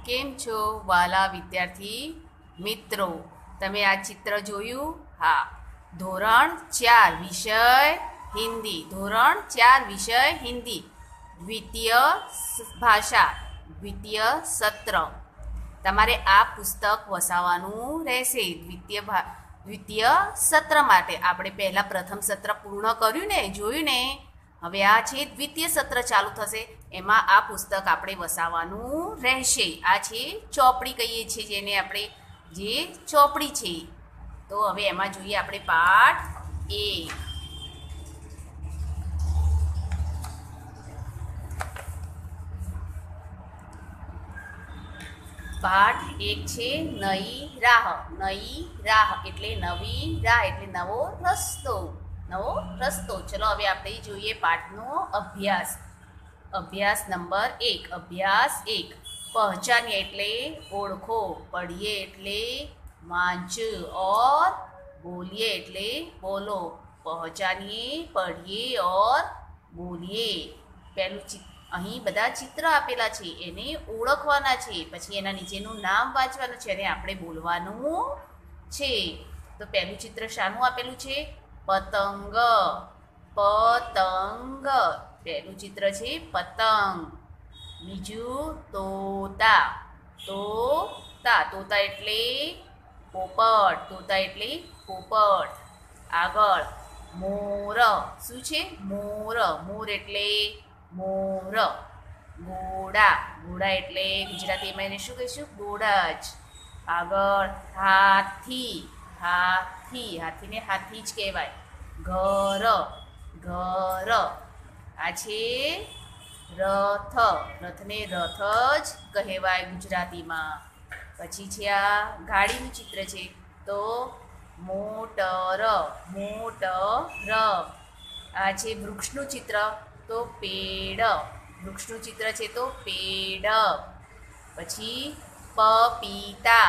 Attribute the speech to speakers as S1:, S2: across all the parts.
S1: કેમ છો વાલા વિદ્યાર્થી મિત્રો? તમે આ ચિત્ર જોયું? હા. ધોરણ 4 વિષય હિન્દી. ધોરણ 4 વિષય હિન્દી. દ્વિતીય ભાષા, દ્વિતીય સત્ર. તમારે આ પુસ્તક વસાવવાનું રહેશે દ્વિતીય સત્ર માટે. આપણે પહેલાં પ્રથમ સત્ર પૂર્ણ કર્યું ને, જોયું ને. હવે આ છે દ્વિતીય સત્ર ચાલુ થશે, એમાં આ પુસ્તક આપણે વસાવવાનું રહેશે. આ છે ચોપડી કહીએ છીએ જેને આપણે, જે ચોપડી છે. તો હવે એમાં જોઈએ આપણે પાઠ 1. પાઠ 1 છે નઈ રાહ. નઈ રાહ એટલે નવી રાહ એટલે નવો રસ્તો. નવો રસ્તો. ચલો હવે આપણે જોઈએ પાઠનો અભ્યાસ. અભ્યાસ નંબર 1. અભ્યાસ 1. પહચાનિए એટલે ઓળખો, પढ़िए એટલે વાંચ, और बोलिए એટલે બોલો. પહચાનિए, પढ़िए और बोलिए. પહેલું અહીં બધા ચિત્ર આપેલા છે, એને ઓળખવાના છે, પછી એના નીચેનું નામ વાંચવાનું છે અને આપણે બોલવાનું છે. તો પહેલું ચિત્ર શાનું આપેલું છે? પતંગ. પતંગ. પહેલું ચિત્ર છે પતંગ. બીજું તોતા. તોતા. તોતા એટલે પોપટ. તોતા એટલે પોપટ. આગળ મોર. શું છે? મોર. મોર એટલે મોર. ઘોડા. ઘોડા એટલે ગુજરાતીમાં એને શું કહીશું? ઘોડા જ. આગળ હાથી. હાથી. હાથીને હાથી જ કહેવાય. ઘર. ઘર. આ છે રથ. રથને રથ જ કહેવાય ગુજરાતીમાં. પછી છે આ ગાડીનું ચિત્ર છે, તો મોટર. મોટર. આ છે વૃક્ષનું ચિત્ર, તો પેડ. વૃક્ષનું ચિત્ર છે તો પેડ. પછી પપીતા.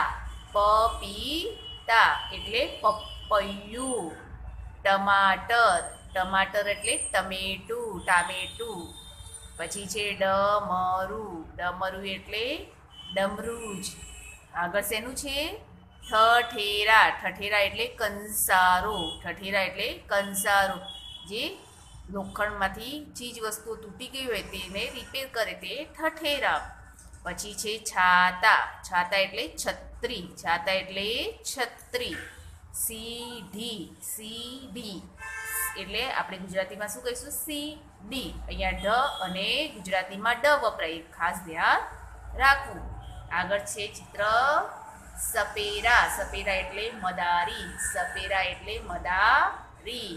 S1: પપીતા એટલે પપૈયું. ટમાટર. ટમાટર એટલે ટમેટું. ટામેટું. પછી છે ડમરું. ડમરું એટલે ડમરું જ. આગળ શેનું છે? ઠઠેરા. ઠઠેરા એટલે કંસારો. ઠઠેરા એટલે કંસારો. જે લોખંડમાંથી ચીજ વસ્તુઓ તૂટી ગઈ હોય તેને રિપેર કરે તે ઠઠેરા. પછી છે છાતા. છાતા એટલે છત્રી. છાતા એટલે છત્રી. સીઢી. સીઢી એટલે આપણે ગુજરાતીમાં શું કહીશું? સીડી. અહીંયા ઢ અને ગુજરાતીમાં ડ વપરાય, ખાસ ધ્યાન રાખવું. આગળ છે ચિત્ર સપેરા. સપેરા એટલે મદારી. સપેરા એટલે મદારી.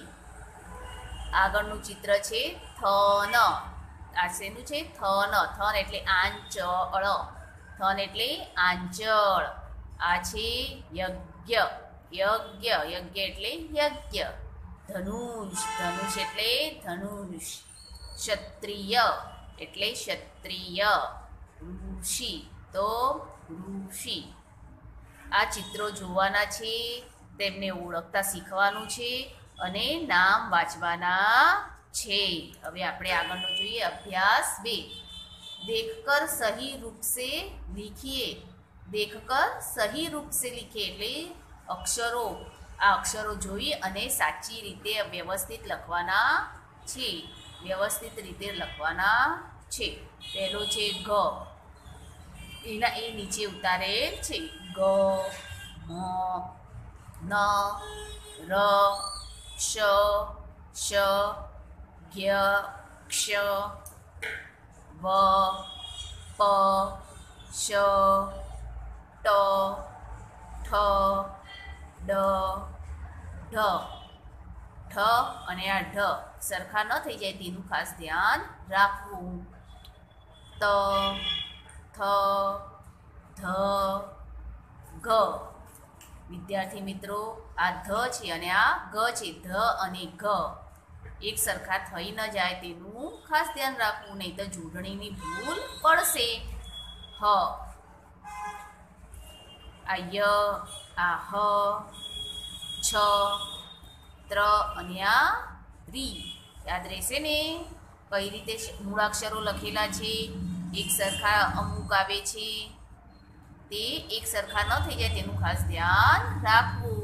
S1: આગળનું ચિત્ર છે થન. આ શેનું છે? થન. થન એટલે આંચળ. થન એટલે આંચળ. આ છે યજ્ઞ. યજ્ઞ. યજ્ઞ એટલે યજ્ઞ. ધનુષ. ધનુષ એટલે ધનુષ. ક્ષત્રિય એટલે ક્ષત્રિય. ઋષિ તો ઋષિ. આ ચિત્રો જોવાના છે, તેમને ઓળખતા શીખવાનું છે અને નામ વાંચવાના છે. હવે આપણે આગળનો જોઈએ અભ્યાસ 2. देखकर सही रूप से लिखिए. देखकर सही रूप से लिखिए એટલે અક્ષરો. આ અક્ષરો જોઈ અને સાચી રીતે વ્યવસ્થિત લખવાના છે. વ્યવસ્થિત રીતે લખવાના છે. પહેલો છે ઘ. એના એ નીચે ઉતારેલ છે. ગ, મ, ન, ર, શ, શ, જ્ઞ, ક્ષ, વ, પ, શ, ટ, ઠ, ડ, ઢ. ઠ અને આ ઢ સરખા ન થઈ જાય તેનું ખાસ ધ્યાન રાખવું. ત, થ, ધ, ઘ. વિદ્યાર્થી મિત્રો, આ ધ છે અને આ ગ છે. ધ અને ઘ એક સરખા થઈ ન જાય તેનું ખાસ ધ્યાન રાખવું, નહીં તો જોડણીની ભૂલ પડશે. હ. આ ય, આ હ, છ, ત્ર અને આ રી. યાદ રહેશે ને કઈ રીતે મૂળાક્ષરો લખેલા છે? એક સરખા અમુક આવે છે, તે એક સરખા ન થઈ જાય તેનું ખાસ ધ્યાન રાખવું.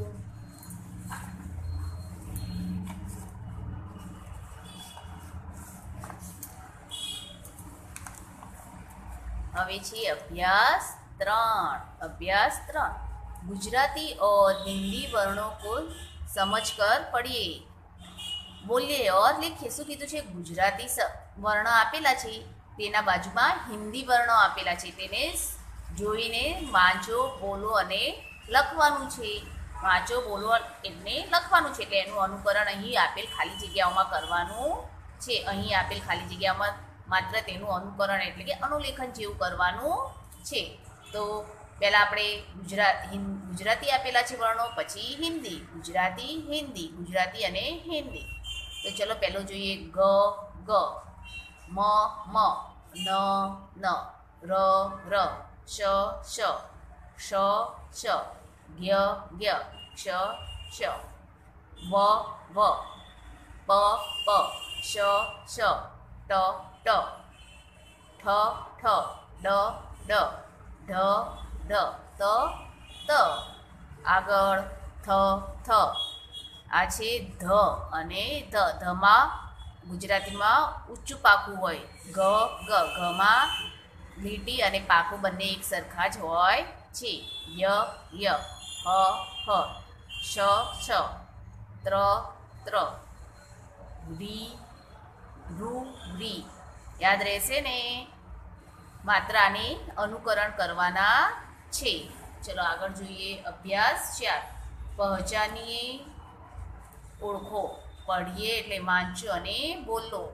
S1: હવે છે अभ्यास 3. अभ्यास 3 गुजराती और हिंदी वर्णों को समझकर पढ़िए. બોલીએ ઓર લખીએ. શું કીધું છે? ગુજરાતી વર્ણ આપેલા છે, તેના બાજુમાં હિન્દી વર્ણો આપેલા છે, તેને જોઈને વાંચો, બોલો અને લખવાનું છે. વાંચો, બોલો એટલે લખવાનું છે. એટલે એનું અનુકરણ અહીં આપેલ ખાલી જગ્યાઓમાં કરવાનું છે. અહીં આપેલ ખાલી જગ્યામાં માત્ર તેનું અનુકરણ એટલે કે અનુલેખન જેવું કરવાનું છે. તો પહેલાં આપણે ગુજરાતી આપેલા છે વર્ણો, પછી હિન્દી, ગુજરાતી, હિન્દી, ગુજરાતી અને હિન્દી. તો ચલો પહેલો જોઈએ. ગ ગ, મ મ, ન ન, ર ર, શ શ, શ શ, જ્ઞ જ્ઞ, ક્ષ ક્ષ, વ વ, પ પ, શ શ, ટ ટ, ઠ ઠ, ડ ડ, ઢ ઢ, ત ત. આગળ થ થ. આ છે ધ અને ધ. ધમાં ગુજરાતીમાં ઊંચું પાકું હોય. ગ ગ, ઘમાં લીટી અને પાકું બંને એક સરખા જ હોય છે. ય ય, હ હ, શ શ, ત્ર ત્ર, રી રૂ રી. યાદ રહેશે ને? માત્ર આને અનુકરણ કરવાના છે. ચલો આગળ જોઈએ. અભ્યાસ 4 પહેચાનીએ, ઓળખો. પઢીએ એટલે વાંચો અને બોલો.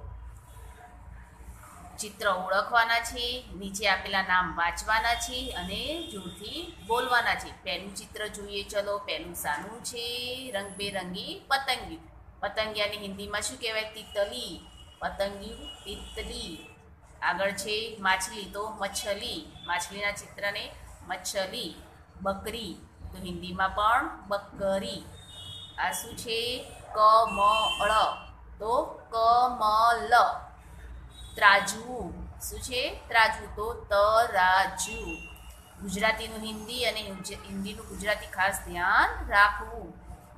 S1: ચિત્ર ઓળખવાના છે, નીચે આપેલા નામ વાંચવાના છે અને જોરથી બોલવાના છે. પહેલું ચિત્ર જોઈએ. ચલો પહેલું સાનું છે? રંગબેરંગી પતંગિયું. પતંગિયાની હિન્દીમાં શું કહેવાય? તિતલી. પતંગિયું તિતલી. આગળ છે માછલી, તો મચ્છલી. માછલીના ચિત્રને મચ્છલી. બકરી, તો હિન્દીમાં પણ બકરી. આ શું છે? કમળ, તો કમલ. ત્રાજવું, શું છે? ત્રાજવું, તો તરાજુ. ગુજરાતીનું હિન્દી અને હિન્દીનું ગુજરાતી ખાસ ધ્યાન રાખવું.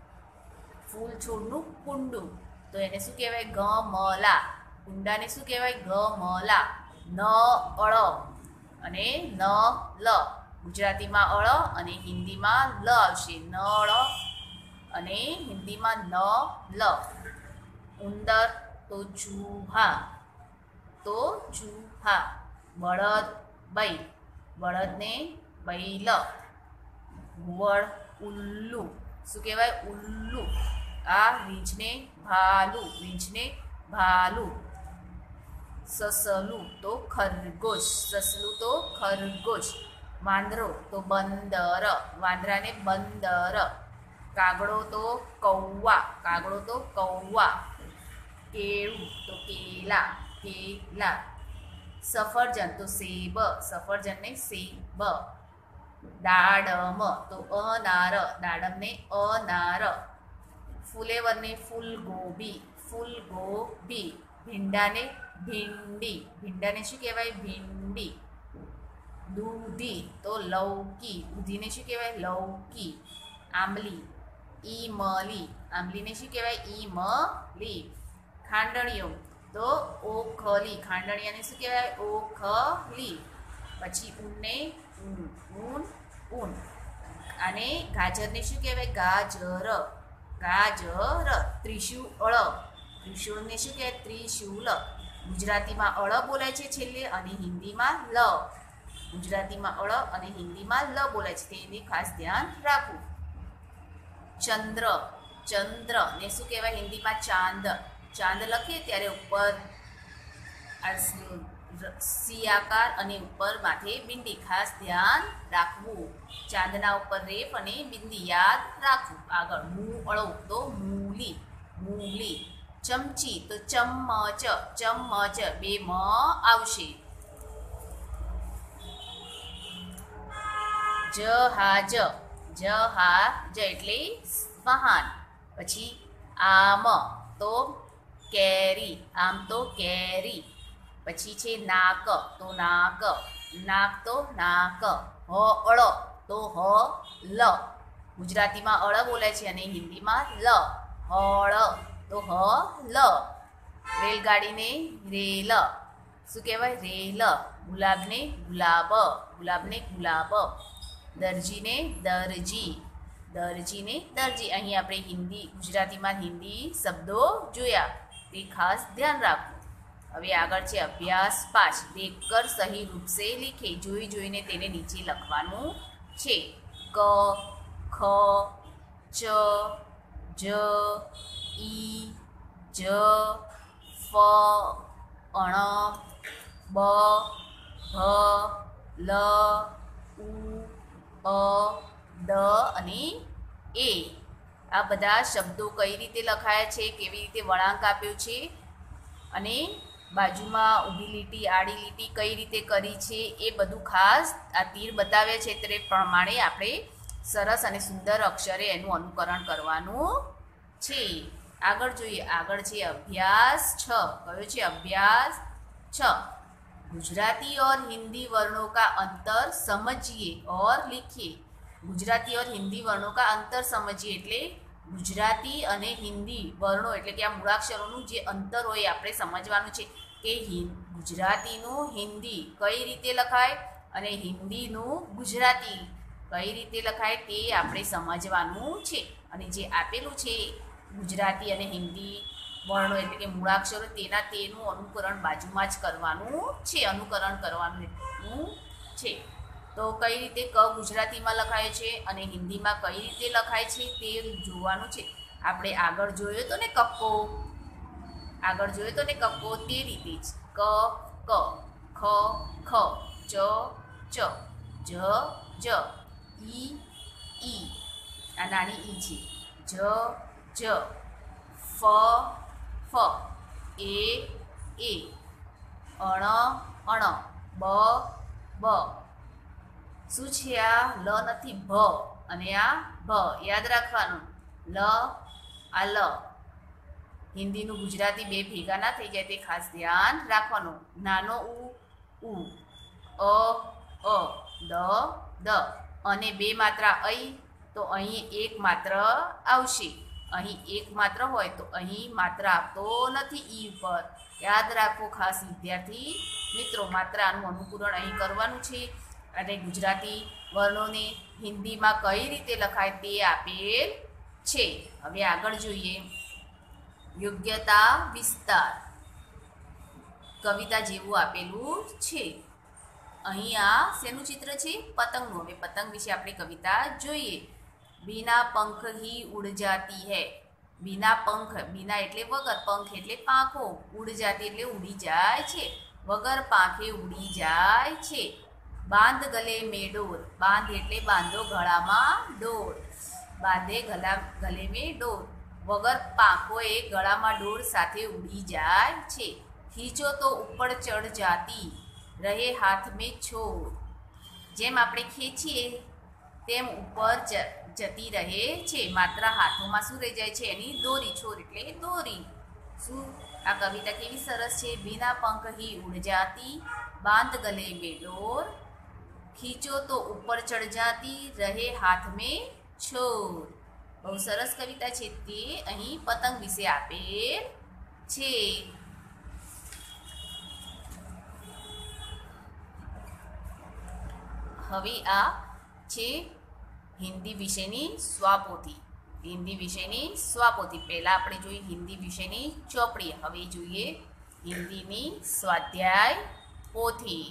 S1: ફૂલ છોડનું કુંડું, તો એને શું કહેવાય? ગમલા. કુંડાને શું કહેવાય? ગમલા. ન અળ અને ન લ. ગુજરાતીમાં અળ અને હિન્દીમાં લ આવશે. નળ અને હિન્દીમાં ન લ. ઉંદર, તો ચૂહા, તો ચૂહા. બળદ, બૈ. બળદને બૈલ. ઘુવડ, ઉલ્લુ. શું કહેવાય? ઉલ્લુ. આ રીંછને ભાલુ. રીંછને ભાલુ. સસલું, તો ખરગોશ. સસલું, તો ખરગોશ. વાંદરો, તો બંદર. વાંદરાને બંદર. કાગડો, તો કૌવા. કાગડો, તો કૌવા. કેળું, તો કેલા. કેલા. સફરજન, તો સેબ. સફરજનને સેબ. દાડમ, તો અનાર. દાડમને અનાર. ફુલેવરને ફૂલગોબી. ફૂલગોબી. ભીંડાને ભીંડી. ભીંડાને શું કહેવાય? ભીંડી. દૂધી, તો લૌકી. દૂધીને શું કહેવાય? લૌકી. આંબલી, ઈમલી. આંબલીને શું કહેવાય? ઈમલી. ખાંડણીઓ, તો ઓખલી. ખાંડણીયાને શું કહેવાય? ઓખલી. પછી ઊનને ઊન. ઊન ઊન. અને ગાજરને શું કહેવાય? ગાજર. ગાજર. ત્રિશુળ. ત્રિશુળને શું કહેવાય? ત્રિશુલ. ગુજરાતીમાં અળ બોલાય છે છેલ્લે અને હિન્દીમાં લ. ગુજરાતીમાં અળ અને હિન્દીમાં લ બોલાય છે, તેની ખાસ ધ્યાન રાખવું. ચંદ્ર. ચંદ્ર ને શું કહેવાય? હિન્દીમાં ચાંદ. ચાંદ લખીએ ત્યારે ઉપર સી આકાર અને ઉપર માથે બિંદી. ખાસ ધ્યાન રાખવું. ચાંદના ઉપર રેફ અને બિંદી યાદ રાખવું. આગળ મૂળો, તો મૂલી. મૂલી. ચમચી, તો ચમચ. ચમચ. બે મ આવશે. જહાજ. જહાજ એટલે વાહન. પછી આમ, તો કેરી. આમ, તો કેરી. પછી છે નાક, તો નાક. નાક, તો નાક. અળ તો હ લ, ગુજરાતીમાં અળ બોલાય છે અને હિન્દીમાં લ, હળ તો હ લ, રેલગાડીને રેલ, શું કહેવાય રેલ, ગુલાબને ગુલાબ, ગુલાબને ગુલાબ, દરજીને દરજી, દરજીને દરજી. અહીં આપણે હિન્દી ગુજરાતીમાં હિન્દી શબ્દો જોયા, તે ખાસ ધ્યાન રાખવું. હવે આગળ છે અભ્યાસ 5. દેખકર સહી રૂપ સે લીખે, જોઈ જોઈને તેને નીચે લખવાનું છે. ક, ખ, ચ, જ, ઈ, જ, ફ, અણ, બ, ભ, લ, ઉ, અ, દ અને એ. આ બધા શબ્દો કઈ રીતે લખાયા છે, કેવી રીતે વળાંક આપ્યો છે અને બાજુમાં ઊભી લીટી આડી લીટી કઈ રીતે કરી છે એ બધું ખાસ આ તીર બતાવે છે તે પ્રમાણે આપણે સરસ અને સુંદર અક્ષરે એનું અનુકરણ કરવાનું છે. આગળ જોઈએ, આગળ છે અભ્યાસ 6. કયો છે અભ્યાસ 6? गुजराती और हिंदी वर्णों का अंतर समझिए और लिखिए. गुजराती और हिंदी वर्णों का अंतर समझिए એટલે ગુજરાતી અને હિન્દી વર્ણો એટલે કે આ મૂળાક્ષરોનું જે અંતર હોય આપણે સમજવાનું છે કે ગુજરાતીનું હિન્દી કઈ રીતે લખાય અને હિન્દીનું ગુજરાતી કઈ રીતે લખાય તે આપણે સમજવાનું છે. અને જે આપેલું છે ગુજરાતી અને હિન્દી વર્ણો એટલે કે મૂળાક્ષરો તેનું અનુકરણ બાજુમાં જ કરવાનું છે, અનુકરણ કરવાનું છે. તો કઈ રીતે ક ગુજરાતીમાં લખાય છે અને હિન્દીમાં કઈ રીતે લખાય છે તે જોવાનું છે. આપણે આગળ જોયો તો ને કક્કો, આગળ જોયો તો ને કક્કો તે રીતે જ ક ક, ખ ખ, ચ ચ, જ જ, ઈ ઈ, આ નાની ઈ છે, જ જ, ફ ફ, એ એ, અણ અણ, બ બ. શું છે આ? લ નથી, ભ અને આ ભ. યાદ રાખવાનું, લ આ લ. હિન્દીનું ગુજરાતી બે ભેગા ના થઈ જાય તે ખાસ ધ્યાન રાખવાનું. નાનો ઉ, અ દ દ. અને બે માત્રા ઐ તો અહીં એક માત્ર આવશે. અહીં એક માત્ર હોય તો અહીં માત્ર આપતો નથી ઈ ઉપર. યાદ રાખો ખાસ વિદ્યાર્થી મિત્રો, માત્ર આનું અનુકરણ અહીં કરવાનું છે અને ગુજરાતી વર્ણોને હિન્દીમાં કઈ રીતે લખાય તે આપેલ છે. હવે આગળ જોઈએ યોગ્યતા વિસ્તાર. કવિતા જેવું આપેલું છે. અહીં આ શેનું ચિત્ર છે? પતંગનું. હવે પતંગ વિશે આપણે કવિતા જોઈએ. बिना पंख ही उड़ जाती है. बिना पंख, बिना એટલે વગર, पंख એટલે પાંખો, ઉડ જાતી એટલે ઉડી જાય છે, વગર પાંખે ઉડી જાય છે. બાંધ ગલે મેં ડોર. બાંધ એટલે બાંધો ગળામાં ડોર, બાંધે ગલે મેં ડોર. વગર પાંખોએ ગળામાં ડોર સાથે ઉડી જાય છે. ખીચો તો ઉપર ચડ જાતી, રહે હાથ મેં છોડ. જેમ આપણે ખેંચીએ તેમ ઉપર જતી રહે છે, માત્ર હાથોમાં શું રહી જાય છે? એની દોરી. છોર એટલે દોરી. શું આ કવિતા કેવી સરસ છે? बिना पंख ही उड़ जाती, बांध गले में डोर, खींचो तो ऊपर चढ़ जाती, रहे हाथ में छोर. બહુ સરસ કવિતા છે. તે અહીં પતંગ વિશે આપેલ છે. હવે આ છે હિન્દી વિશેની સ્વાપોથી. હિન્દી વિશેની સ્વાપોથી. પહેલાં આપણે જોઈએ હિન્દી વિશેની ચોપડી. હવે જોઈએ હિન્દીની સ્વાધ્યાય પોથી.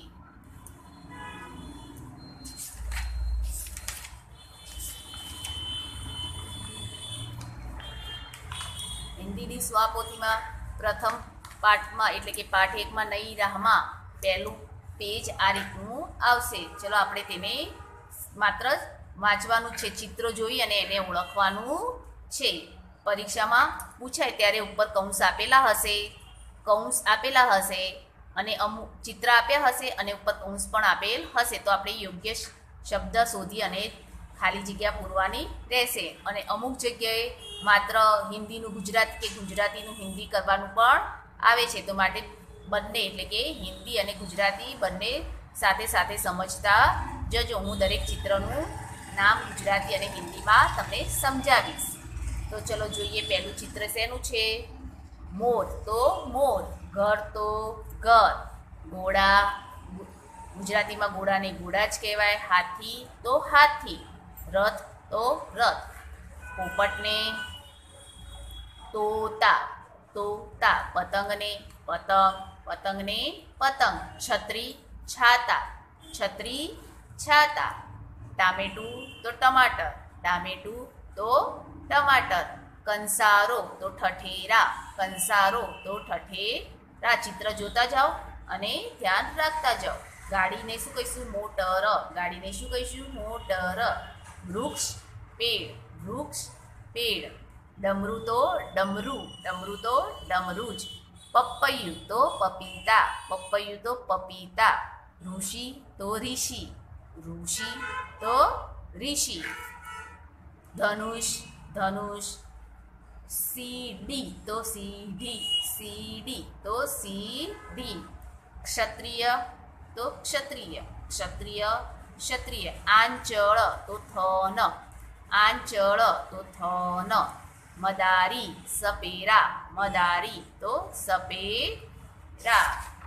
S1: હિન્દીની સ્વાપોથીમાં પ્રથમ પાઠમાં એટલે કે પાઠ 1માં નઈ રાહમાં પહેલું પેજ આ રીતનું આવશે. ચલો આપણે તેને માત્ર વાંચવાનું છે, ચિત્રો જોઈ અને એને ઓળખવાનું છે. પરીક્ષામાં પૂછાય ત્યારે ઉપર કૌંસ આપેલા હશે અને અમુક ચિત્ર આપ્યા હશે અને ઉપર કૌંસ પણ આપેલ હશે. તો આપણે યોગ્ય શબ્દ શોધી અને ખાલી જગ્યા પૂરવાની રહેશે. અને અમુક જગ્યાએ માત્ર હિન્દીનું ગુજરાતી કે ગુજરાતીનું હિન્દી કરવાનું પણ આવે છે. તો માટે બંને એટલે કે હિન્દી અને ગુજરાતી બંને સાથે સાથે સમજતા જજો, હું દરેક ચિત્રનું નામ ગુજરાતી અને હિન્દીમાં તમને સમજાવીશ. તો ચલો જોઈએ, પહેલું ચિત્ર શેનું છે? મોર તો મોર, ઘર તો ઘર, ઘોડા, ગુજરાતીમાં ઘોડાને ઘોડા જ કહેવાય, હાથી તો હાથી, રથ તો રથ, પોપટને તોતા, તોતા, પતંગને પતંગ, પતંગને પતંગ, છત્રી છાતા, છત્રી છાતા, ટામેટું તો ટમાટર, ટામેટું તો ટમાટર, કંસારો તો ઠઠેરા, કંસારો તો ઠઠેરા. ચિત્ર જોતા જાઓ અને ધ્યાન રાખતા જાઓ. ગાડીને શું કહીશું? મોટર, ગાડીને શું કહીશું? મોટર. વૃક્ષ પેડ, વૃક્ષ પેડ, ડમરું તો ડમરું, ડમરું તો ડમરું જ, પપૈયું તો પપીતા, પપૈયું તો પપીતા, ઋષિ તો ઋષિ, ઋષિ તો ઋષિ, ધનુષ, ધનુષ, સીડી તો સીડી, સીડી તો સીડી, ક્ષત્રિય તો ક્ષત્રિય, ક્ષત્રિય ક્ષત્રિય, આંચળ તો થન, આંચળ તો થન, મદારી સપેરા, મદારી તો સપેરા.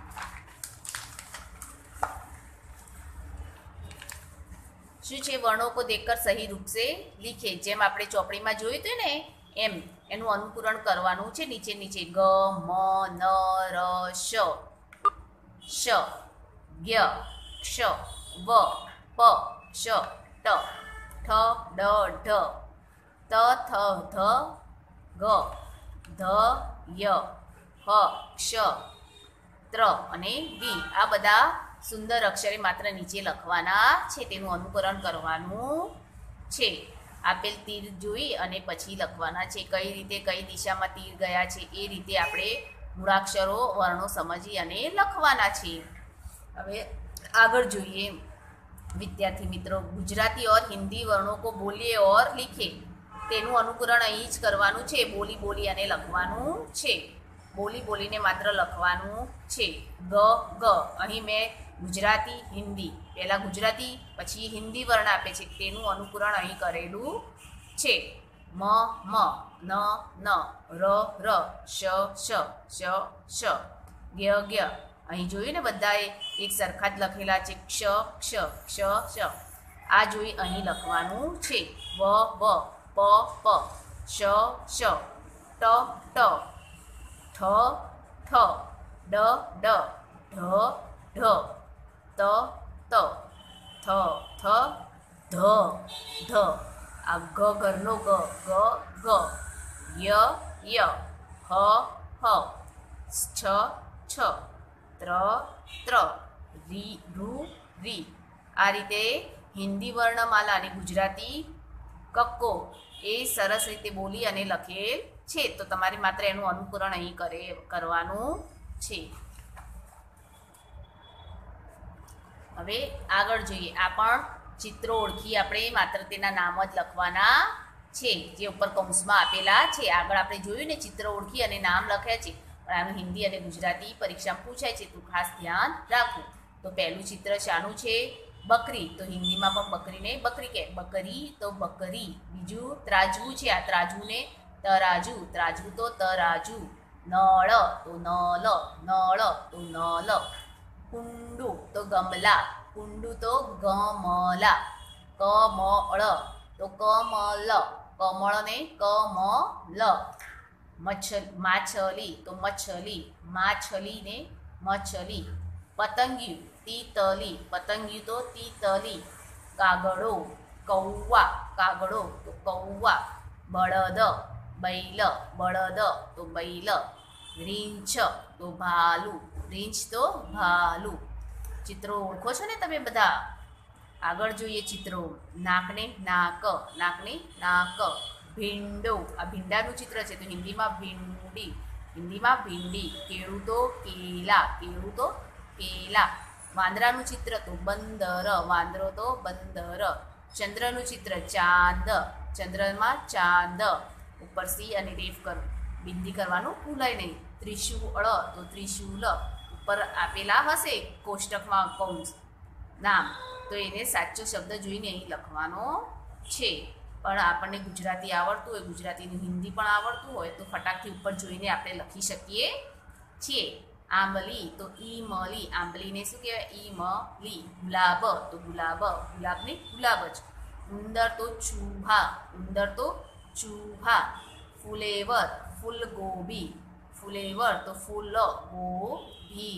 S1: શું છે? વર્ણો કો દેખકર સહી રૂપ સે લીખે. જેમ આપણે ચોપડીમાં જોયું હતું ને એમ એનું અનુકરણ કરવાનું છે. નીચે નીચે ગ, મ, ન, ર, શ, શ, જ્ઞ, ક્ષ, વ, પ, શ, ટ, ઠ, ડ, ઢ, ત, થ, ધ, ગ, ધ, ય, હ, ક્ષ, ત્ર અને વી. આ બધા સુંદર અક્ષરે માત્ર નીચે લખવાના છે, તેનું અનુકરણ કરવાનું છે. આપેલ તીર જોઈ અને પછી લખવાના છે. કઈ રીતે કઈ દિશામાં તીર ગયા છે એ રીતે આપણે મૂળાક્ષરો વર્ણો સમજી અને લખવાના છે. હવે આગળ જોઈએ વિદ્યાર્થી મિત્રો, ગુજરાતી और हिंदी वर्णों को बोलिए और लिखे. તેનું અનુકરણ અહીં જ કરવાનું છે. બોલી બોલી અને લખવાનું છે. બોલી બોલીને માત્ર લખવાનું છે. ગ ગ, અહીં મેં ગુજરાતી હિન્દી, પહેલાં ગુજરાતી પછી હિન્દી વર્ણ આપે છે, તેનું અનુકરણ અહીં કરેલું છે. મ મ, ન ન, ર ર, શ શ, શ શ, જ્ઞ જ્ઞ. અહીં જોયું ને બધાએ એક સરખા જ લખેલા છે. ક્ષ ક્ષ, ક્ષ ક્ષ. આ જોઈ અહીં લખવાનું છે. વ વ, પ પ, શ શ, ટ ટ, ઠ ઠ, ડ ડ, ઢ ઢ, ત ત, થ થ, ધ ધ. આ ગ ઘરનો ગ, ગ ગ, ય ય, હ હ, છ છ, ત્ર ત્ર, રી રૂ રી. આ રીતે હિન્દી વર્ણમાલા અને ગુજરાતી કક્કો એ સરસ રીતે બોલી અને લખેલ છે. તો તમારે માત્ર એનું અનુકરણ અહીં કરવાનું છે. હવે આગળ જોઈએ. આ પણ ચિત્રો ઓળખી આપણે માત્ર તેના નામ જ લખવાના છે, જે ઉપર કૌંસમાં આપેલા છે. આગળ આપણે જોયું ને ચિત્ર ઓળખી અને નામ લખ્યા છે, પણ આનું હિન્દી અને ગુજરાતી પરીક્ષામાં પૂછાય છે, તો ખાસ ધ્યાન રાખવું. તો પહેલું ચિત્ર શાનું છે? બકરી. તો હિન્દીમાં પણ બકરીને બકરી કહે, બકરી તો બકરી. બીજું ત્રાજવું છે. આ ત્રાજવુંને તરાજુ, ત્રાજવું તો તરાજુ. નળ તો નલ, નળ તો નલ. કુંડું તો ગમલા, કુંડું તો ગમલા. કમળ તો કમલ, કમળ ને કમલ. માછલી તો મછલી, માછલી ને મછલી. પતંગિયું તીતલી, પતંગિયું તો તીતલી. કાગડો, કૌવા, કાગડો તો કૌવા. બળદ, બૈલ, બળદ તો બૈલ. રીંછ તો ભાલુ, રીંછ તો ભાલુ. ચિત્રો ઓળખો છો ને તમે બધા? આગળ જોઈએ ચિત્રો. નાકને નાક, નાકને નાક. ભીંડો, આ ભીંડાનું ચિત્ર છે, તો હિન્દીમાં ભીંડી, હિન્દીમાં ભીંડી. કેળું તો કેલા, કેળું તો કેલા. વાંદરાનું ચિત્ર તો બંદર, વાંદરો તો બંદર. ચંદ્રનું ચિત્ર ચાંદ, ચંદ્રમાં ચાંદ. ઉપર સી અને રેફ બિંદી કરવાનું ભૂલાય નહીં. ત્રિશુળ તો ત્રિશુલ. ઉપર આપેલા હશે કોષ્ટકમાં કૌંસ, નામ, તો એને સાચો શબ્દ જોઈને અહીં લખવાનો છે. પણ આપણને ગુજરાતી આવડતું હોય, ગુજરાતીનું હિન્દી પણ આવડતું હોય તો ફટાકથી ઉપર જોઈને આપણે લખી શકીએ છીએ. આંબલી તો ઈમલી, આંબલીને શું કહેવાય? ઈમલી. ગુલાબ તો ગુલાબ, ગુલાબને ગુલાબ જ. ઉંદર તો ચૂહા, ઉંદર તો ચૂહા. ફુલેવર ફૂલગોબી, ફુલેવર તો ફૂલ ગોબી.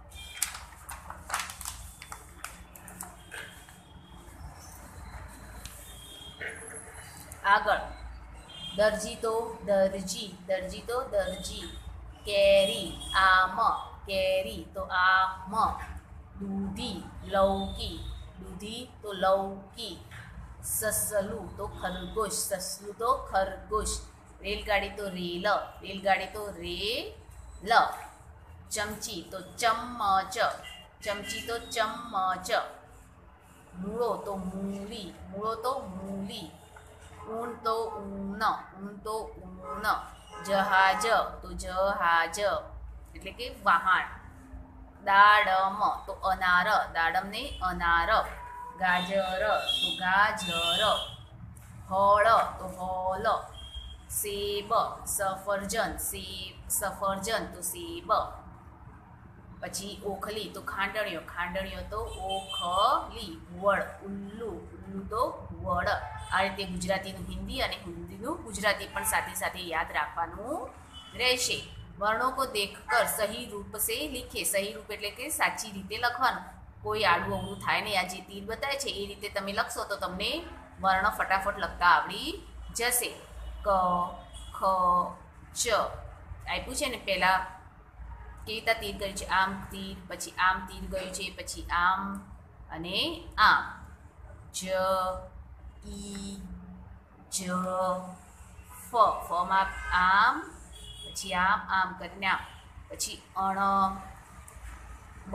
S1: આગળ દરજી તો દરજી, દરજી તો દરજી. કેરી આમ, કેરી તો આમ. દૂધી લૌકી, દૂધી તો લૌકી. સસલું તો ખરગોશ, સસલું તો ખરગોશ. રેલગાડી તો રેલ, રેલગાડી તો રેલ. ચમચી તો ચમચ, ચમચી તો ચમચ. મૂળો તો મૂલી, મૂળો તો મૂલી. ઊન તો ઊન, ઊન તો ઊન. જહાજ તો જહાજ, એટલે કે વાહન. દાડમ તો અનાર, દાડમને અનાર. ગાજર તો ગાજર. ફળ તો ફળ. સેબ સફરજન, સેબ સફરજન તો સેબ. પછી ઓખલી તો ખાંડણીઓ, ખાંડણીઓ તો ઓખલી. વડ ઉલ્લુ, ઉલ્લુ તો વડ. આ રીતે ગુજરાતીનું હિન્દી અને હિન્દીનું ગુજરાતી પણ સાથે સાથે યાદ રાખવાનું રહેશે. વર્ણો કો દેખકર સહી રૂપ સે લીખે, સહી રૂપ એટલે કે સાચી રીતે લખવાનું. કોઈ આડું અવળું થાય નહીં. આ જે તીર બતાવે છે એ રીતે તમે લખશો તો તમને વર્ણ ફટાફટ લખતા આવડી જશે. ક ખ ચ આપ્યું છે ને, પહેલાં કેવી રીતે તીર ગયું છે? આમ તીર, પછી આમ તીર ગયું છે, પછી આમ અને આમ. જ ઈ જ ફ, ફમાં આમ, પછી આમ આમ કરીને આમ. પછી અણ બ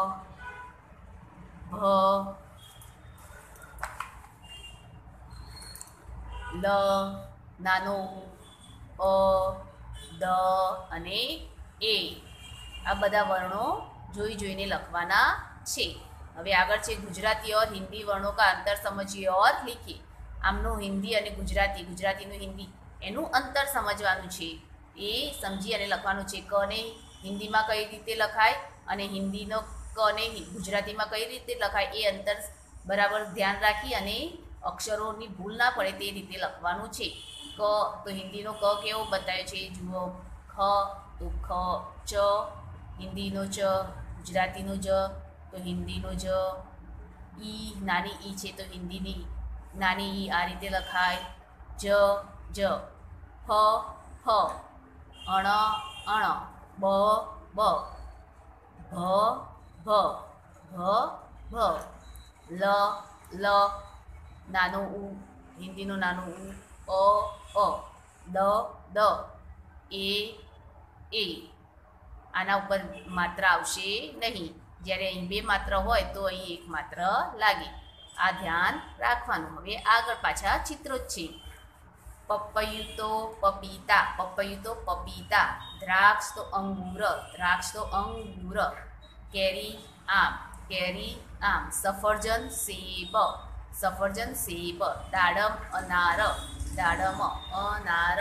S1: ભ લ નાનો અ દ અને એ. આ બધા વર્ણો જોઈ જોઈને લખવાના છે. હવે આગળ છે ગુજરાતી और हिंदी वर्णों का अंतर समझिए और लिखिए. આમનું હિન્દી અને ગુજરાતી, ગુજરાતીનું હિન્દી એનું અંતર સમજવાનું છે. એ સમજી અને લખવાનું છે. કને હિન્દીમાં કઈ રીતે લખાય અને હિન્દીનો કને ગુજરાતીમાં કઈ રીતે લખાય એ અંતર બરાબર ધ્યાન રાખી અને અક્ષરોની ભૂલ ના પડે તે રીતે લખવાનું છે. ક તો હિન્દીનો ક કેવો બતાવ્યો છે જુઓ. ખ તો ખ. ચ હિન્દીનો ચ, ગુજરાતીનો જ તો હિન્દીનો જ. ઈ નાની ઈ છે તો હિન્દીની નાની ઈ આ રીતે લખાય. જ જ. ફ ફ. અણ અણ. બ બ. ભ ભ. ભ ભ. લ લ. નાનો ઉ, હિન્દીનો નાનો ઉ. અ અ. દ દ. એ એ. આના ઉપર માત્ર આવશે નહીં. જ્યારે અહીં બે માત્ર હોય તો અહીં એક માત્ર લાગે. આ ધ્યાન રાખવાનું. હવે આગળ પાછા ચિત્રો જ છે. પપૈયું તો પપીતા, પપૈયું તો પપીતા. દ્રાક્ષ તો અંગૂર, દ્રાક્ષ તો અંગૂર. કેરી આમ, કેરી આમ. સફરજન સેબ, સફરજન સેબ. દાડમ અનાર, દાડમ અનાર.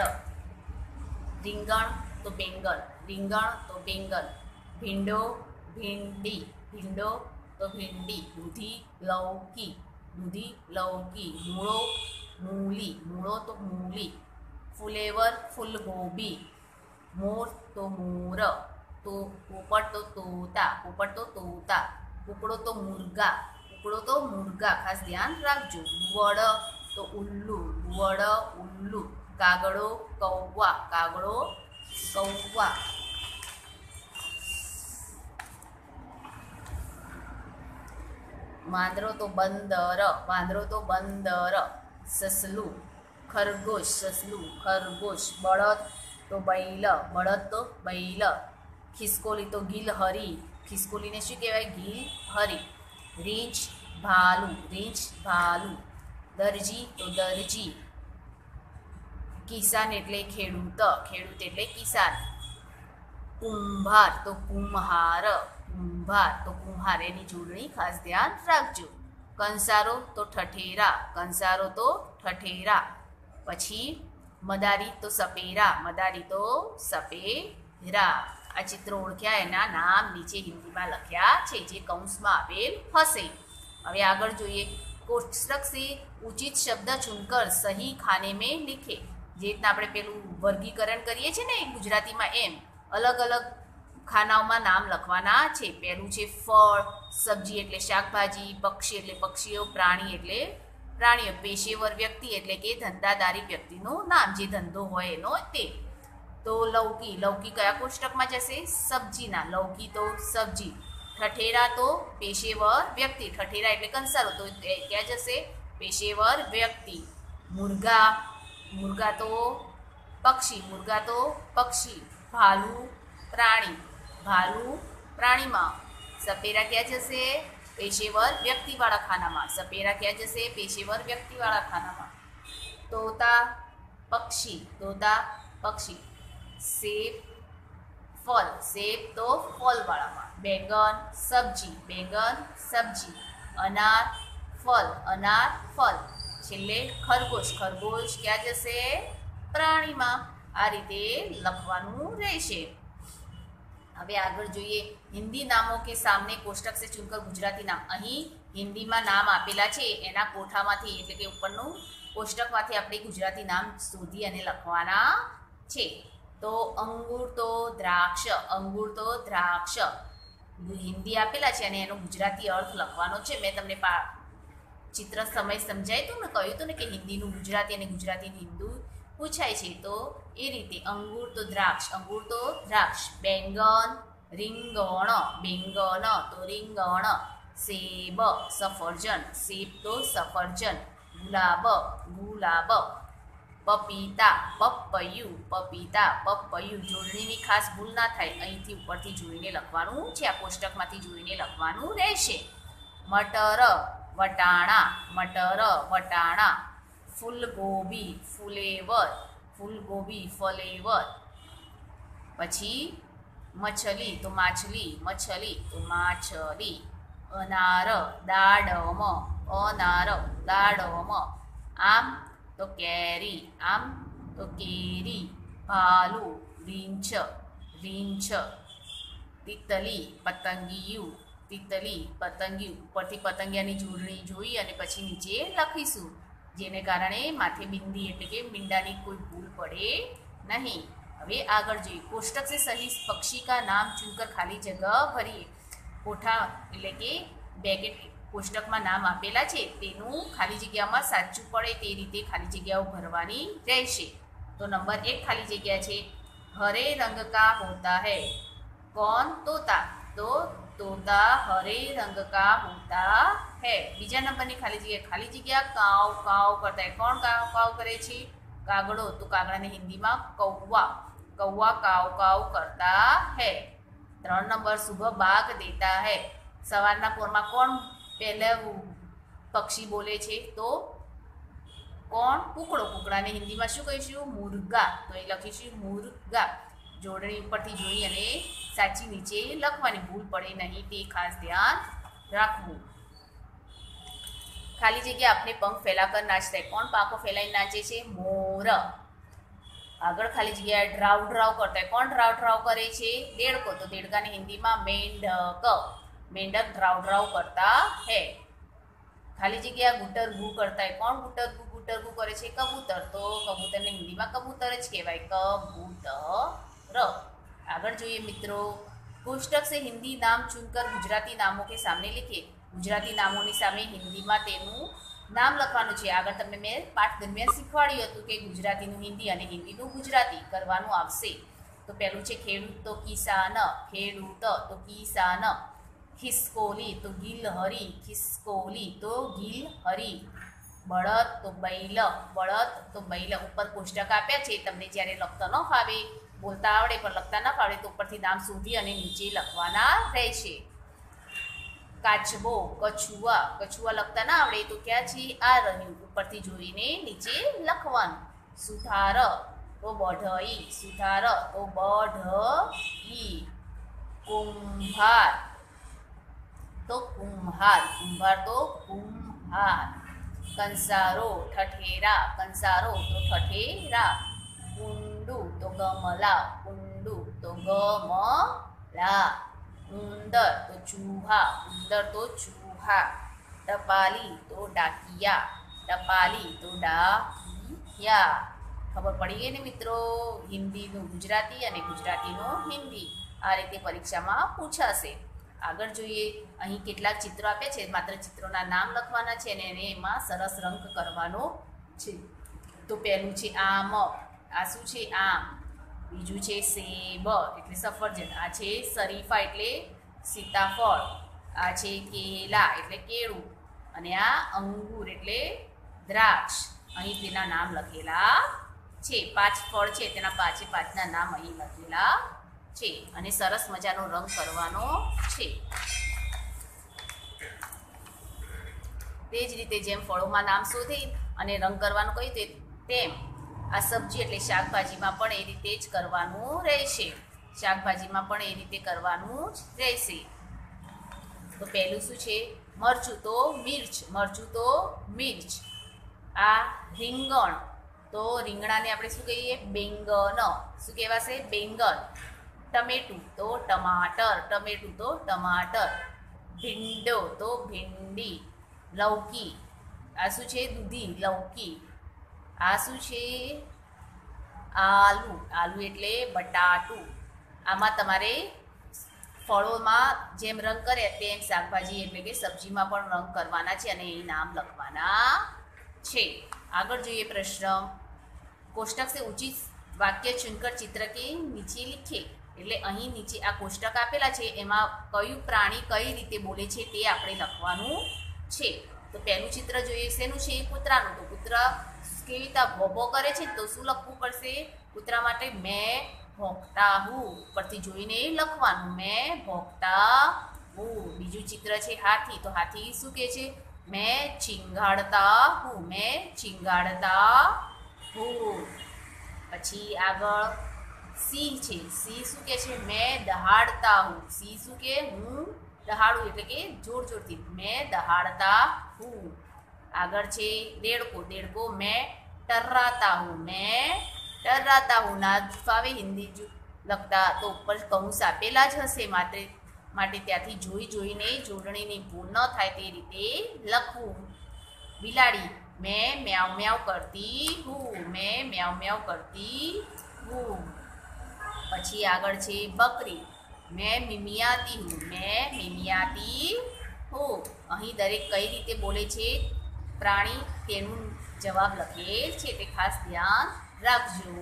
S1: રીંગણ તો બેંગણ, રીંગણ તો બેંગણ. ભીંડો ભીંડી, ભીંડો તો ભીંડી. દૂધી લૌકી, દૂધી લૌકી. મૂળો મૂલી, મૂળો તો મૂલી. ફુલેવર ફૂલગોબી. મોર તો મોર. તો પોપટ તો તોતા, પોપટ તો તોતા. કૂકડો તો મુર્ગા, કૂકડો તો મુર્ગા. ખાસ ધ્યાન રાખજો. વડ તો ઉલ્લુ, વડ ઉલ્લુ. કાગડો કૌવા, કાગડો કૌવા. વાંદરો તો બંદર, વાંદરો તો બંદર. સસલું ખરગોશ, સસલું ખરગોશ. બળદ તો બૈલ, બળદ તો બૈલ. ખિસકોલી તો ગિલહરી, ખિસકોલીને શું કહેવાય? ગિલહરી. રીંછ ભાલું, રીંછ ભાલું. દરજી તો દરજી. કિસાન એટલે ખેડૂત, ખેડૂત એટલે કિસાન. કુંભાર તો કુમ્હાર, કુંભાર તો કુંભાર, એની જોડણી ખાસ ધ્યાન રાખજો. કંસારો તો ઠઠેરા, કંસારો તો ઠઠેરા. પછી મદારી તો સપેરા, મદારી તો સપેરા. આ ચિત્રો ઓળખ્યા, એના નામ નીચે હિન્દીમાં લખ્યા છે, જે કૌંસમાં આપેલ હશે. હવે આગળ જોઈએ. कोष्टक से उचित शब्द चुनकर सही खाने में लिखे. જે રીતના આપણે પેલું વર્ગીકરણ કરીએ છીએ ને ગુજરાતીમાં, એમ અલગ અલગ ખાનાઓમાં નામ લખવાના છે. પહેલું છે ફળ, સબ્જી એટલે શાકભાજી, પક્ષી એટલે પક્ષીઓ, પ્રાણી એટલે પ્રાણીઓ, પેશેવર વ્યક્તિ એટલે કે ધંધાદારી વ્યક્તિનું નામ, જે ધંધો હોય એનો તે. તો લૌકી, લૌકી કયા કોષ્ટકમાં જશે? સબ્જીના. લૌકી તો સબ્જી. ઠઠેરા તો પેશેવર વ્યક્તિ, ઠઠેરા એટલે કંસારો, તો ક્યાં જશે? પેશેવર વ્યક્તિ. મુર્ગા, મુર્ગા તો પક્ષી, મુર્ગા તો પક્ષી. ભાલુ પ્રાણી, ભાલુ પ્રાણીમાં. સપેરા ક્યાં જશે? પેશેવર વ્યક્તિવાળા ખાનામાં. સપેરા ક્યાં જશે? પેશેવર વ્યક્તિવાળા ખાનામાં. તોતા પક્ષી, તોતા પક્ષી. સેબ ફળ, સેબ તો ફળવાળામાં. બેંગન સબ્જી, બેંગન સબ્જી. અનાર ફળ, અનાર ફળ. છેલ્લે ખરગોશ, ખરગોશ ક્યાં જશે? પ્રાણીમાં. આ રીતે લખવાનું રહેશે. હવે આગળ જોઈએ. હિન્દી નામો કે સામને કોષ્ટક સે ચુનકર ગુજરાતી નામ. અહીં હિન્દીમાં નામ આપેલા છે, એના કોઠામાંથી એટલે કે ઉપરનું કોષ્ટકમાંથી આપણે ગુજરાતી નામ શોધી અને લખવાના છે. તો અંગૂર તો દ્રાક્ષ, અંગૂર તો દ્રાક્ષ. હિન્દી આપેલા છે અને એનો ગુજરાતી અર્થ લખવાનો છે. મેં તમને ચિત્ર સમય સમજાયું હતું ને, કહ્યું હતું ને કે હિન્દીનું ગુજરાતી અને ગુજરાતીનું હિન્દુ પૂછાય છે. તો એ રીતે અંગૂર તો દ્રાક્ષ, અંગૂર તો દ્રાક્ષ. બેંગન રીંગણ, બેંગન તો રીંગણ. સેબ સફરજન, સેબ તો સફરજન. ગુલાબ, ગુલાબ. પપીતા પપૈયું, પપીતા પપૈયું. જોડણીની ખાસ ભૂલ ના થાય, અહીંથી ઉપરથી જોઈને લખવાનું છે, આ કોષ્ટકમાંથી જોઈને લખવાનું રહેશે. મટર વટાણા, મટર વટાણા. ફૂલગોબી ફુલેવર, ફૂલગોબી ફલેવર. પછી મછલી તો માછલી, મછલી તો માછલી. અનાર દાડમ, અનાર દાડમ. આમ તો કેરી, આમ તો કેરી. ભાલુ રીંછ, રીંછ. તિતલી પતંગિયું, તિતલી પતંગિયું. ઉપરથી પતંગિયાની જોડણી જોઈ અને પછી નીચે લખીશું, જેને કારણે માથે બિંદી એટલે કે મીંડાની કોઈ ભૂલ પડે નહીં. હવે આગળ જોઈએ. કોષ્ટક से सही पक्षी का नाम चुनकर खाली जगह भरिए. કોઠા એટલે કે બેકેટ કોષ્ટકમાં નામ આપેલા છે, તેનું ખાલી જગ્યામાં સાચું પડે તે રીતે ખાલી જગ્યાઓ ભરવાની રહેશે. તો નંબર 1 ખાલી જગ્યા છે, હરે રંગ કા હોતા હૈ. કોણ? તોતા. તો તોતા હરે રંગ કા હોતા હૈ. બીજા નંબરની ખાલી જગ્યા કાવ કાવ કરતા હૈ. કોણ કાવ કાવ કરે છે? કાગડો. તો કાગડાને હિન્દીમાં કૌવા, કૌવા કાવ કાવ કરતા હૈ. 3 નંબર સુબહ બાગ દેતા હૈ. સવારના પોરમાં કોણ પહેલા પક્ષી બોલે છે? તો કોણ? કુકડો. કુકડાને હિન્દીમાં શું કહીશું? મુર્ગા. તો એ લખીશું મુર્ગા. જોડણી ઉપરથી જોઈ અને સાચી નીચે લખવાની, ભૂલ પડે નહીં તે ખાસ ધ્યાન રાખવું. ખાલી જગ્યા આપને પંખ ફેલાકર નાચતા હૈ. કોણ પાંખો ફેલાઈ નાચે છે? મોર. આગળ ખાલી જગ્યા ડ્રાવ ડ્રાવ કરતા હૈ. કોણ ડ્રાવ ડ્રાવ કરે છે? દેડકો. તો દેડકાને હિન્દીમાં મેંઢક, मेंढक ड्राव ड्राव करता है. खाली जगह गुटर गु करता है. कौन गुटर गु करे छे? कबूतर. तो कबूतर ने हिंदी में कबूतर ज कहेवाय, कबूतर. आगळ जोईए मित्रों. कोष्टक से हिंदी नाम चुनकर गुजराती नामों के सामने लिखे. गुजराती नामों ની સામે હિન્દીમાં તેનું નામ લખવાનું છે. આગળ તમને મેં પાઠ દરમિયાન શીખવાડ્યું હતું કે ગુજરાતીનું હિન્દી અને હિન્દીનું ગુજરાતી કરવાનું આવશે. તો પહેલું છે ખેડૂત તો કિસાન, ખેડૂત તો કિસાન. खिसकोली तो गिलहरी, खिसकोली तो गिलहरी. बळद तो बैल, बळद तो बैल. ऊपर कोष्टक आप्या छे, तमने ज्यारे लखता न फावे, बोलता आवडे पण लखता न फावे तो उपरथी नाम शोधी अने नीचे लखवाना रहेशे. काचबो, कछुआ, कछुआ लखता न आवडे तो क्या छे? आ रह्युं. उपरथी जोईने नीचे लखवानुं. सुथार तो बढ़ई, सुथार तो बढ़ई. कुंभार તો કુંભાર, કુંભાર તો કુંભાર. કંસારો ઠઠેરા, કંસારો તો ઠઠેરા. કુંડું તો ગમલા, કુંડું તો ગમલા. ઉંદર તો ચૂહા, ઉંદર તો ચૂહા. ટપાલી તો ડાકિયા, ટપાલી તો ડાકિયા. ખબર પડી ગઈ ને મિત્રો? હિન્દીનું ગુજરાતી અને ગુજરાતીનું હિન્દી આ રીતે પરીક્ષામાં પૂછાશે. આગળ જોઈએ. અહીં કેટલાક ચિત્રો આપે છે, માત્ર ચિત્રોના નામ લખવાના છે અને એને એમાં સરસ રંગ કરવાનો છે. તો પહેલું છે આમ, આ શું છે? આમ. બીજું છે સેબ એટલે સફરજન. આ છે શરીફા એટલે સીતાફળ. આ છે કેલા એટલે કેળું. અને આ અંગૂર એટલે દ્રાક્ષ. અહીં તેના નામ લખેલા છે. 5 ફળ છે, તેના પાંચે પાંચના નામ અહીં લખેલા છે અને સરસ મજાનો રંગ કરવાનો છે. તે જ રીતે જેમ ફળોમાં નામ શોધી અને રંગ કરવાનું કહ્યું તેમ આ સબ્જી એટલે શાકભાજીમાં પણ એ રીતે જ કરવાનું રહેશે. શાકભાજીમાં પણ એ રીતે કરવાનું જ રહેશે. તો પહેલું શું છે? મરચું તો મિર્ચ, મરચું તો મિર્ચ. આ રીંગણ તો રીંગણાને આપણે શું કહીએ? બેંગન. શું કહેવાશે? બેંગન. ટમેટું તો ટમાટર, ટમેટું તો ટમાટર. ભીંડો તો ભીંડી. લૌકી, આ શું છે? દૂધી, લૌકી. આ શું છે? આલુ, આલુ એટલે બટાટું. આમાં તમારે ફળોમાં જેમ રંગ કરે તેમ શાકભાજી એટલે કે સબ્જીમાં પણ રંગ કરવાના છે અને એ નામ લખવાના છે. આગળ જોઈએ પ્રશ્ન. कोष्टक से उचित वाक्य चुनकर चित्र के नीचे लिखे. એટલે અહીં નીચે આ કોષ્ટક આપેલા છે એમાં કયું પ્રાણી કઈ રીતે બોલે છે તે આપણે લખવાનું છે. તો પહેલું ચિત્ર જોઈએ. શેનું છે? કૂતરાનું. તો કૂતરા કેવી રીતે ભોભો કરે છે તો શું લખવું પડશે? કૂતરા માટે મેં ભોંકતા હું. ઉપરથી જોઈને લખવાનું મેં ભોંકતા હું. બીજું ચિત્ર છે હાથી. તો હાથી શું કહે છે? મેં ચીંગાડતા હું, મેં ચીંગાડતા હું. પછી આગળ સિંહ છે. સિંહ શું કહે છે? મેં દહાડતા હું. સિંહ શું કહે? હું દહાડું એટલે કે જોર જોરથી મેં દહાડતા હું. આગળ છે દેડકો. દેડકો મેં ટર્રાતા હું, મેં ટર્રાતા હું. ના ફાવે હિન્દી લખતા તો ઉપર કૌંસ આપેલા જ હશે, માટે ત્યાંથી જોઈને જોડણીની ભૂલ ન થાય તે રીતે લખવું. બિલાડી मैं म्याऊ म्याऊ करती हूँ, मैं म्याऊ म्याऊ करती हूँ. પછી આગળ છે બકરી. मैं मिमियाती हूँ, मैं मिमियाती हूँ. અહીં દરેક કઈ રીતે બોલે છે પ્રાણી તેનું જવાબ લખેલ છે તે ખાસ ધ્યાન રાખજો.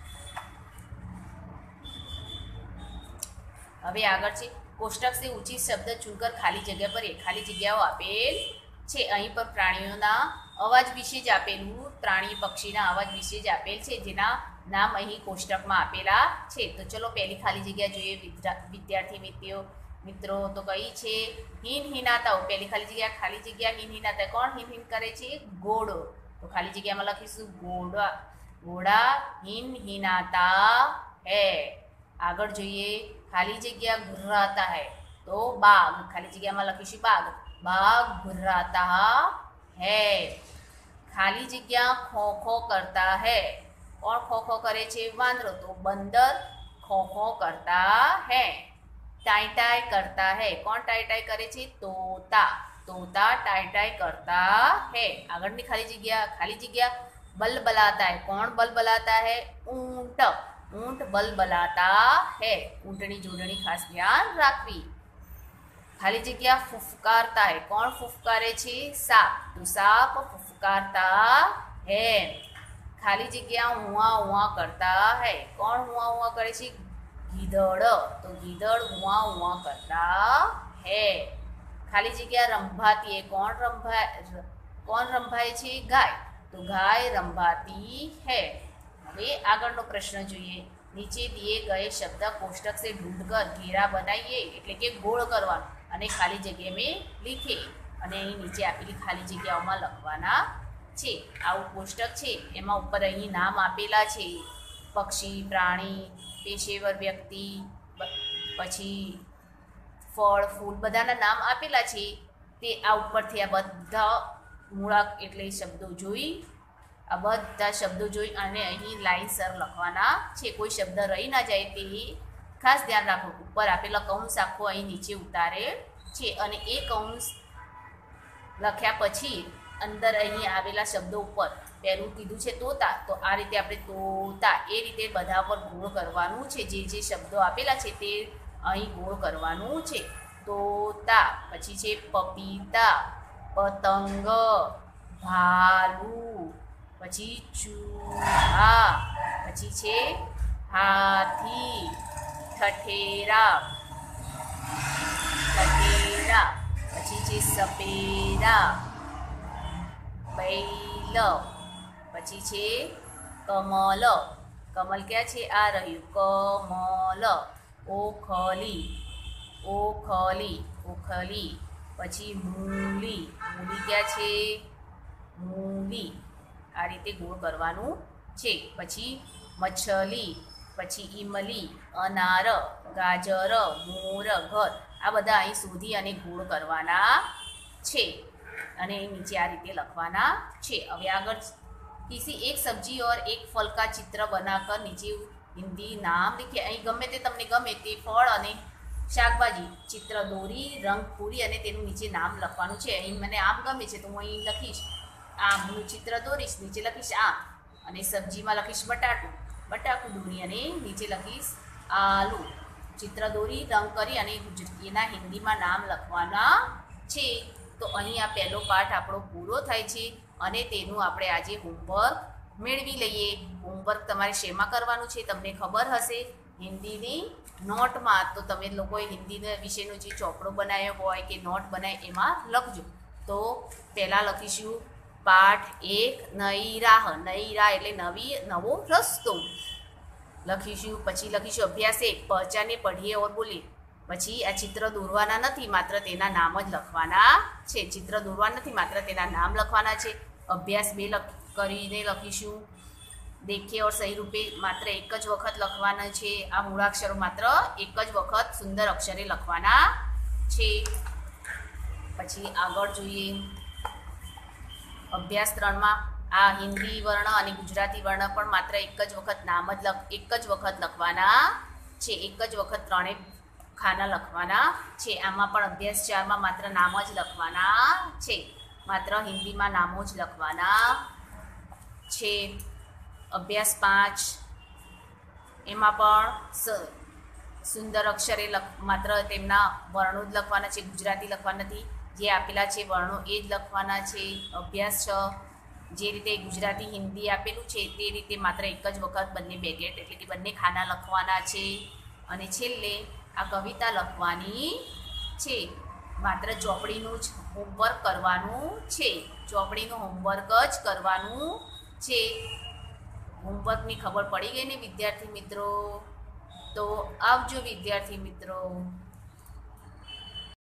S1: હવે આગળ છે કોષ્ટક से उचित शब्द चुनकर खाली जगह पर खाली જગ્યાઓ આપેલ છે. અહીં પર પ્રાણીઓના અવાજ વિશે જ આપેલું, પ્રાણી પક્ષીના અવાજ વિશે જ આપેલ છે જેના નામ અહીં કોષ્ટકમાં આપેલા છે. તો ચલો પહેલી ખાલી જગ્યા જોઈએ. વિદ્યાર્થી મિત્રો તો કઈ છે? હિન હિનાતાઓ. પહેલી ખાલી જગ્યા હિન હિનાતા. કોણ હિન હિન કરે છે? ઘોડો. તો ખાલી જગ્યામાં લખીશું ઘોડા. ઘોડા હિન હિનાતા હૈ. આગળ જોઈએ ખાલી જગ્યા ઘુર્રાતા હૈ. તો બાઘ. ખાલી જગ્યામાં લખીશું બાઘ. बाघ घुर्राता है. खाली जगह खो खो करता है. कौन खो खो करे छे? वांदरो. तो बंदर खो खो करता है. टाई टाई करता है. कौन टाई टाई करे छे? तोता. तोता टाई टाई करता है. આગળની ખાલી જગ્યા બલબલાતા है. कौन बलबलाता है? ऊंट. ऊंट बलबलाता है. ऊंटनी जोड़णी खास ध्यान રાખવી. खाली जगह फुफकारता है. कौन फुफकारे छे? सांप. तो सांप फुफकारता है. खाली जगह हुआ हुआ करता है. कौन हुआ हुआ करे छे? गीदड़. तो गीदड़ हुआ हुआ करता है. खाली जगह रंभाती है. कौन रंभाए छे? गाय. तो गाय रंभाती है. હવે આગળનો પ્રશ્ન જોઈએ. નીચે दिए गए शब्द कोष्टक से ढूंढकर घेरा बनाइए એટલે કે ગોળ કરવાનું અને ખાલી જગ્યા મેં લીખે અને અહીં નીચે આપેલી ખાલી જગ્યાઓમાં લખવાના છે. આવું કોષ્ટક છે એમાં ઉપર અહીં નામ આપેલા છે. પક્ષી, પ્રાણી, પેશેવર વ્યક્તિ, પછી ફળ ફૂલ બધાના નામ આપેલા છે તે આ ઉપરથી આ બધા મૂળાક્ષ એટલે શબ્દો જોઈ આ બધા શબ્દો જોઈ અને અહીં લાઈનસર લખવાના છે. કોઈ શબ્દ રહી ના જાય તે ખાસ ધ્યાન રાખો. ઉપર આપેલા કૌંસ આખો અહીં નીચે ઉતારે છે અને એ કૌંસ લખ્યા પછી અંદર અહીં આવેલા શબ્દો ઉપર પહેલું કીધું છે તોતા, તો આ રીતે આપણે તોતા એ રીતે બધા પર ગોળ કરવાનું છે. જે શબ્દો આપેલા છે તે અહીં ગોળ કરવાનું છે. તોતા, પછી છે પપીતા, પતંગ, ભાલુ, પછી ચૂહા, પછી છે હાથી, ઠઠેરા, પછી છે સપેરા, બૈલ, પછી છે કમલ. કમલ ક્યાં છે? આ રહ્યું કમલ. ઓખલી, પછી મૂલી. મૂલી ક્યાં છે? મૂલી. આ રીતે ગોળ કરવાનું છે. પછી મછલી, પછી ઈમલી, અનાર, ગાજર, મોર, ઘર. આ બધા અહીં શોધી અને ગોળ કરવાના છે અને નીચે આ રીતે લખવાના છે. હવે આગળ किसी एक सब्जी और एक फल का चित्र बनाकर नीचे हिंदी नाम लिखिए. અહીં ગમે તે તમને ગમે તે ફળ અને શાકભાજી ચિત્ર દોરી રંગ પૂરી અને તેનું નીચે નામ લખવાનું છે. અહીં મને આમ ગમે છે તો હું અહીં લખીશ આમનું ચિત્ર દોરીશ, નીચે લખીશ આમ. અને સબ્જીમાં લખીશ બટાકું દોરી અને નીચે લખીશ આલુ. ચિત્ર દોરી રંગ કરી અને એના હિન્દીમાં નામ લખવાના છે. તો અહીં આ પહેલો પાઠ આપણો પૂરો થાય છે અને તેનું આપણે આજે હોમવર્ક મેળવી લઈએ. હોમવર્ક તમારે શેમાં કરવાનું છે તમને ખબર હશે? હિન્દીની નોટમાં. તો તમે લોકોએ હિન્દી વિશેનો જે ચોપડો બનાવ્યો હોય કે નોટ બનાવી એમાં લખજો. તો પહેલાં લખીશું પાઠ 1 નઈ રાહ. નઈ રાહ એટલે નવો રસ્તો લખીશું. પછી લખીશું અભ્યાસ 1 પહચાને પઢીએ ઓર બોલીએ. પછી આ ચિત્ર દોરવાના નથી, માત્ર તેના નામ જ લખવાના છે. ચિત્ર દોરવા નથી, માત્ર તેના નામ લખવાના છે. અભ્યાસ 2 કરીને લખીશું દેખે ઓર સહી રૂપે. માત્ર એક જ વખત લખવાના છે. આ મૂળાક્ષરો માત્ર એક જ વખત સુંદર અક્ષરે લખવાના છે. પછી આગળ જોઈએ અભ્યાસ 3માં આ હિન્દી વર્ણ અને ગુજરાતી વર્ણ પણ માત્ર એક જ વખત લખવાના છે. એક જ વખત 3 ખાના લખવાના છે. આમાં પણ અભ્યાસ 4માં માત્ર નામ જ લખવાના છે. માત્ર હિન્દીમાં નામો જ લખવાના છે. અભ્યાસ 5 એમાં પણ સુંદર અક્ષરે માત્ર તેમના વર્ણો જ લખવાના છે. ગુજરાતી લખવાના નથી. જે આપેલા છે વર્ણો એ જ લખવાના છે. અભ્યાસ 6 જે રીતે ગુજરાતી હિન્દી આપેલું છે તે રીતે માત્ર એક જ વખત બંને બ્રેકેટ એટલે કે બંને ખાના લખવાના છે. અને છેલ્લે આ કવિતા લખવાની છે. માત્ર ચોપડીનું જ હોમવર્ક કરવાનું છે. ચોપડીનું હોમવર્ક જ કરવાનું છે. હોમવર્કની ખબર પડી ગઈ ને વિદ્યાર્થી મિત્રો? તો આવજો વિદ્યાર્થી મિત્રો.